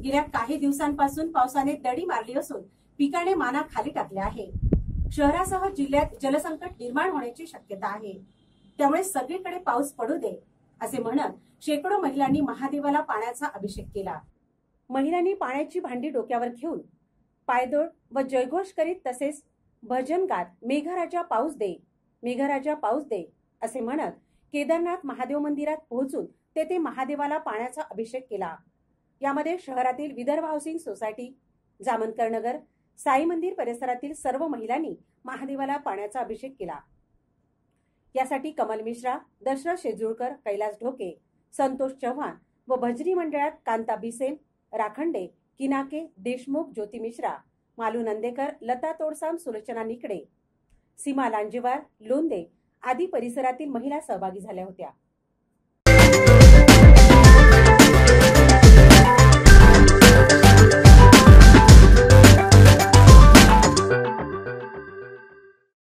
गेल्या काही दिवसांपासून पावसाने दडी मारली असून पिकाने माना खाली टाकले आहे। शहरासह जिल्ह्यात जलसंकट निर्माण होण्याची शक्यता आहे। त्यामुळे सगळीकडे पाऊस पडू दे असे म्हणत शेकडो महिलांनी महादेवाला पाण्याचा अभिषेक केला। महिलांनी पाण्याची भांडी डोक्यावर घेऊन पायदोड व जयघोष करीत तसेच भजन गात मेघराजा पाऊस दे, मेघराजा पाऊस दे असे म्हणत केदारनाथ महादेव मंदिरात पोहोचून तेथे महादेवाला पाण्याचा अभिषेक केला। यामध्ये शहरातील विदर्भ हाऊसिंग सोसायटी, जामनकर नगर, साई मंदिर परिसरातील सर्व महिलांनी महादेवाला पाण्याचा अभिषेक केला। यासाठी कमल मिश्रा, दशरथ शेजुळकर, कैलास ढोके, संतोष चव्हाण व भजनी मंडळात कांता बिसेन, राखंडे, किनाके, देशमुख, ज्योती मिश्रा, मालू नंदेकर, लता तोडसाम, सुलोचना निकडे, सीमा लांजेवार, लोंदे आदी परिसरातील महिला सहभागी झाल्या होत्या।